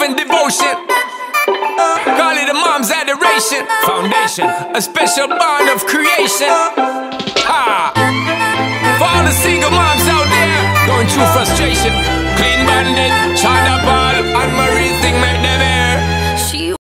love and devotion. Call it a mom's adoration. Foundation, a special bond of creation. Ha! For all the single moms out there going through frustration,